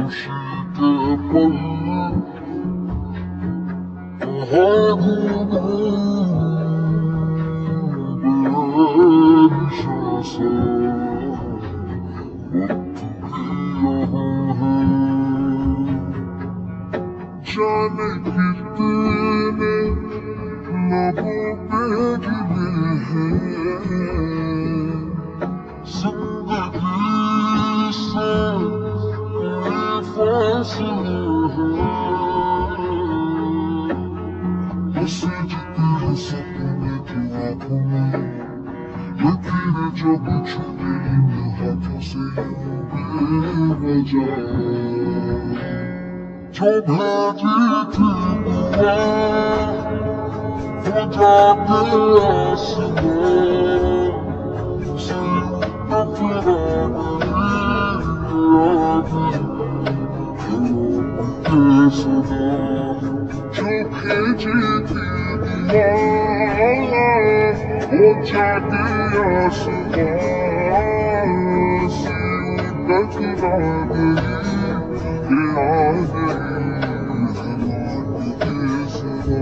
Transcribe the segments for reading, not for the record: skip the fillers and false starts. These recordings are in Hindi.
खुशी के पल कहाँ घूम बेनिशां सा वक्त भी यहाँ है। जाने कितने लबों पे गिरे हैं जिंदगी से फासले हैं। बसे जितने हैं सपने की आंखों में, लकीरें जब छूटे इन हाथों से यूं बेवजह। जो भेजी थी दुआ वो जाके आसमां से टकरा गई सदा। जो भेजी थी दुआ वो जाके आसमां से टकरा गई आ गई ज़माने के सदा।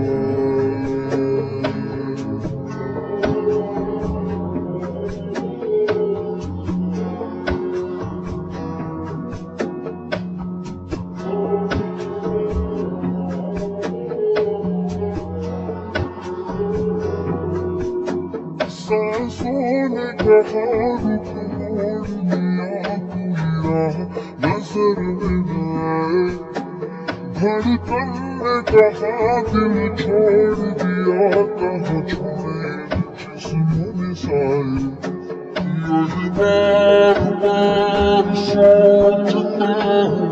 सांसों ने कहा रुक मोड़ लिया कोई राह नजर में आए। धड़कन ने कहा दिल छोड़ दिया कहाँ छोड़े जिस्मों में साए। यही बार बार सोचता हूँ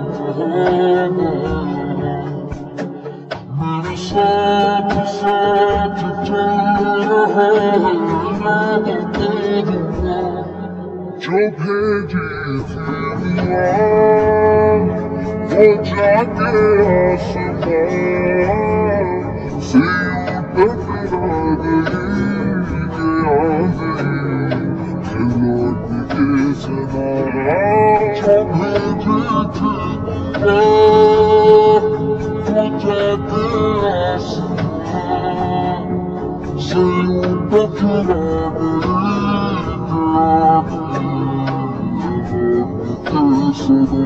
मेरे साथ साथ चल रहा है याद तेरा। जो भेजी थी दुआ वो जाके आसमां से यूं टकरा गई कि आ गई है लौट के सदा। जो भेजी थी दुआ वो जाके आसमां से यूं टकरा गई कि आ गई लौट के सदा।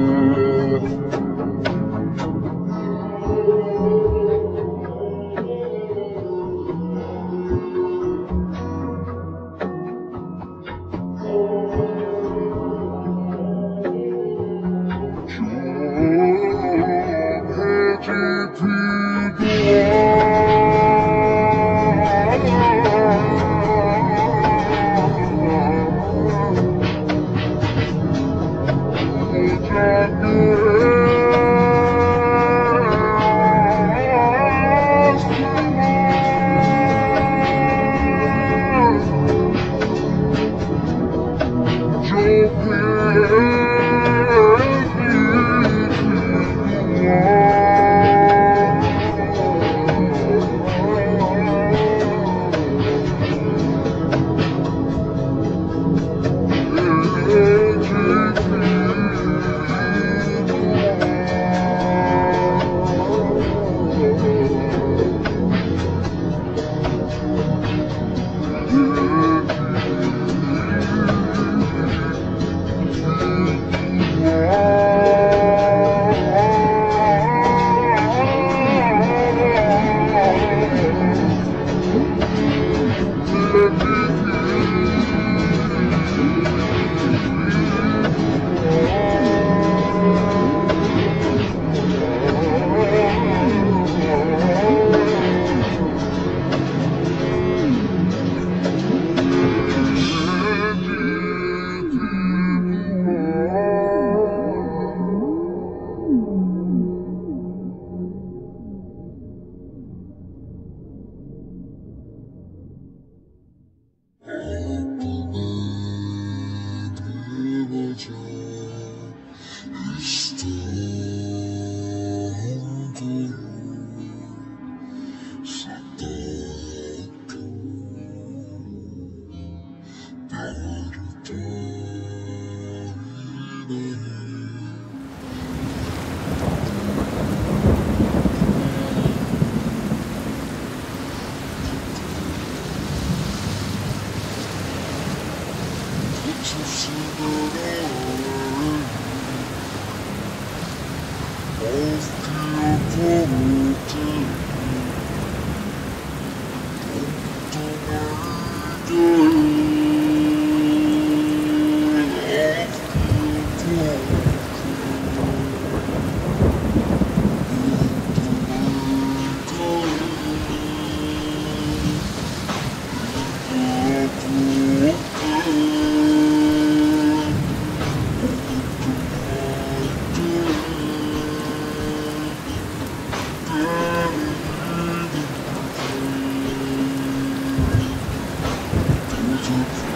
Thank you.